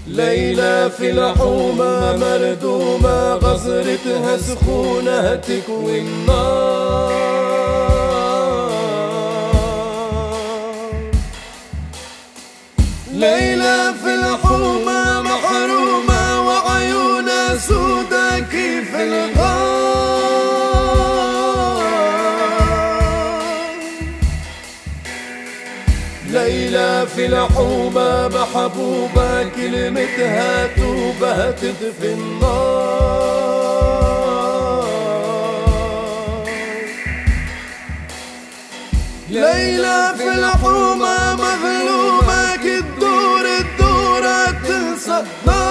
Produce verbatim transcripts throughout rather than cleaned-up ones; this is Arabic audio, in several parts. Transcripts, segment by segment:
ليلى في الحومة مردومة، غزرتها سخونة تكوي النار. ليلى في الحومة محرومة، وعيونها سودا كيف الغار. ليلى في الحومة محبوبة، كلمتها توبة تطفي النار. ليلى في الحومة مظلومة، كتدور الدورة تنسى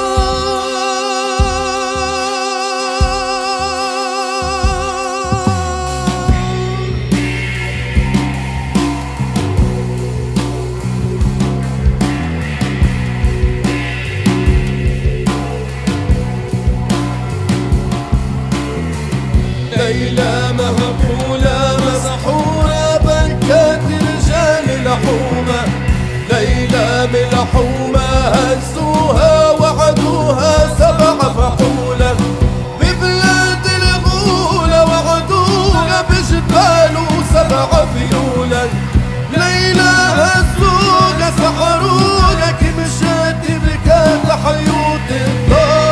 ليلى مهبولة مسحورة، بكات رجال الحومة. ليلى بالحومة هزوها وعدوها سبع فحولة، ببلاد الغولة وعدوها بجبال سبع فيولة. ليلى هزوها سحروها، كمشات بكات حيوت الدار.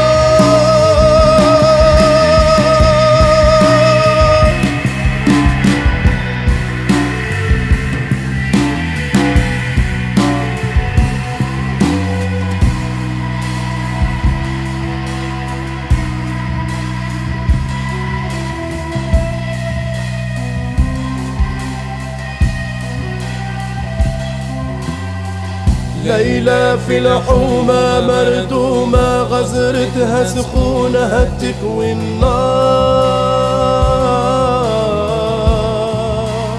ليلى في الحومة مردومة، غزرتها سخونة تكوي النار.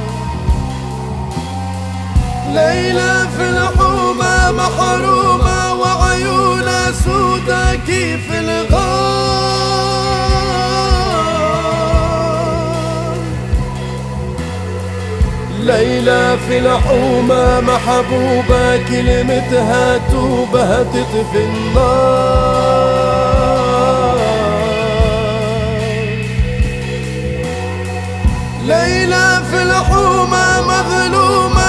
ليلى في الحومة محرومة، وعيونها سودا كيف الغار. ليلى في الحومة محبوبة، كلمتها توبة تطفي النار. ليلى في الحومة مظلومة،